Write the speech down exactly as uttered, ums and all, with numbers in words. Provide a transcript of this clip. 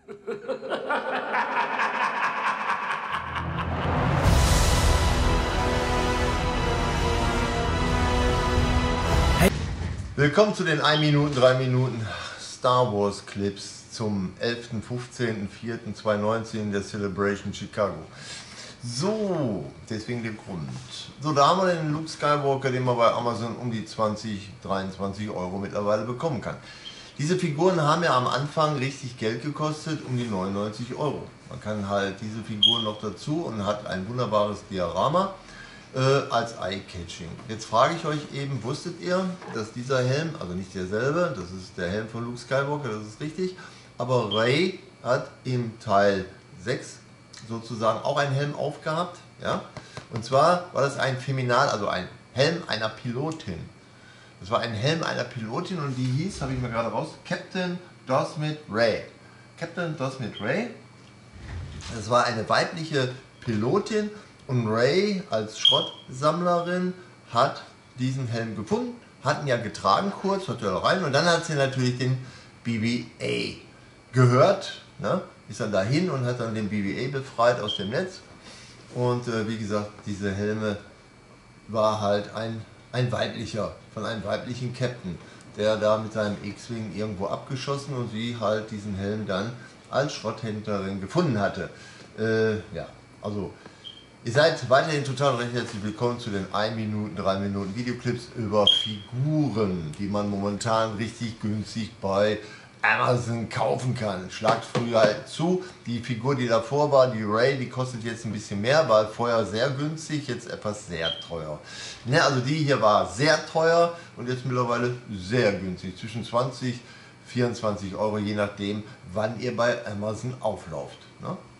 Willkommen zu den ein Minuten, drei Minuten Star Wars Clips zum elften, fünfzehnten, vierten zweitausendneunzehn der Celebration Chicago. So, deswegen der Grund. So, da haben wir den Luke Skywalker, den man bei Amazon um die zwanzig, dreiundzwanzig Euro mittlerweile bekommen kann. Diese Figuren haben ja am Anfang richtig Geld gekostet, um die neunundneunzig Euro. Man kann halt diese Figuren noch dazu und hat ein wunderbares Diorama äh, als Eye-Catching. Jetzt frage ich euch eben, wusstet ihr, dass dieser Helm, also nicht derselbe, das ist der Helm von Luke Skywalker, das ist richtig, aber Rey hat im Teil sechs sozusagen auch einen Helm aufgehabt, ja? Und zwar war das ein Feminal, also ein Helm einer Pilotin. Das war ein Helm einer Pilotin und die hieß, habe ich mir gerade raus, Captain Dosmith Rey. Captain Dosmith Rey, das war eine weibliche Pilotin und Rey als Schrottsammlerin hat diesen Helm gefunden, hat ihn ja getragen kurz, hat er rein und dann hat sie natürlich den B B A gehört, ne? Ist dann dahin und hat dann den B B A befreit aus dem Netz und äh, wie gesagt, diese Helme war halt ein, ein weiblicher, von einem weiblichen Captain, der da mit seinem X-Wing irgendwo abgeschossen und sie halt diesen Helm dann als Schrotthändlerin gefunden hatte. Äh, ja, also ihr seid weiterhin total recht herzlich willkommen zu den ein Minuten, drei Minuten Videoclips über Figuren, die man momentan richtig günstig bei Amazon kaufen kann. Schlagt früher halt zu. Die Figur, die davor war, die Rey, die kostet jetzt ein bisschen mehr, war vorher sehr günstig, jetzt etwas sehr teuer. Ne, also die hier war sehr teuer und jetzt mittlerweile sehr günstig, zwischen zwanzig, vierundzwanzig Euro, je nachdem, wann ihr bei Amazon auflauft. Ne?